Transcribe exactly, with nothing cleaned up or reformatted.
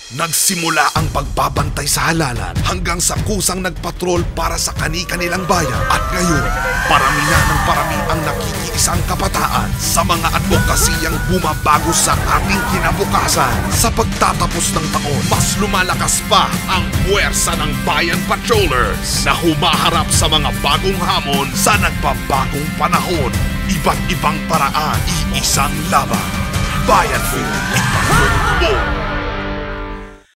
Nagsimula ang pagbabantay sa halalan hanggang sa kusang nagpatrol para sa kani-kanilang bayan. At ngayon, parami na ng parami ang nakikiisang kabataan sa mga advokasiyang bumabago sa ating kinabukasan. Sa pagtatapos ng taon, mas lumalakas pa ang puwersa ng Bayan Patrollers na humaharap sa mga bagong hamon sa nagbabagong panahon. Iba't ibang paraan, iisang laban. Bayan Mo, ipatrol mo!